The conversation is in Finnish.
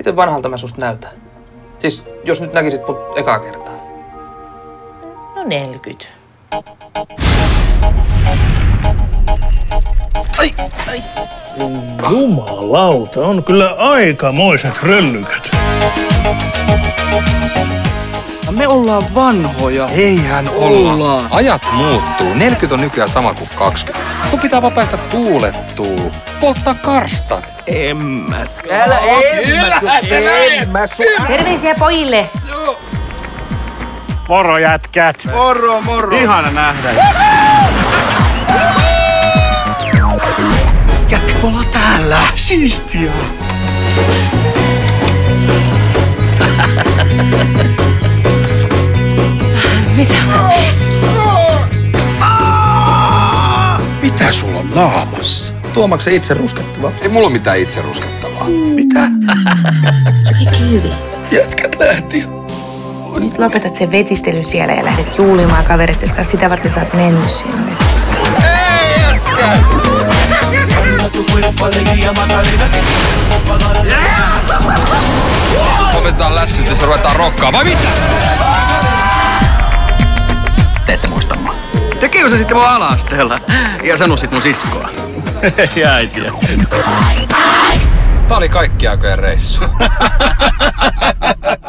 Miten vanhalta mä susta näytän? Siis, jos nyt näkisit mut ekaa kertaa. No 40. Ai! Jumalauta, on kyllä aikamoiset röllykät. Me ollaan vanhoja. Eihän olla. Ajat muuttuu. 40 on nykyään sama kuin 20. Sun pitää vaan päästä tuulettuu. Polttaa karstat. Älä Terveisiä pojille. Moro jätkät. Moro. Ihana nähdä. Jätkä, me ollaan täällä. Siistiä. Mitä? Mitä sulla on naamassa? Tuomaksen itse ruskettava. Ei mulla ole mitään itse ruskettavaa. Mitä? Kaikki hyvin. Jätkät lähti jo. Nyt lopetat sen vetistelyn siellä ja lähdet juulimaan kavereiden kanssa. Sitä varten sä oot mennyt sinne. Lopetetaan lässyt ja ruvetaan rokkaa, vai mitä? Te ette muista mua. Te kiusasitte mua ala-asteella ja sanoisit mun siskoa. Ja äitiä. Tää oli kaikki aikojen reissu.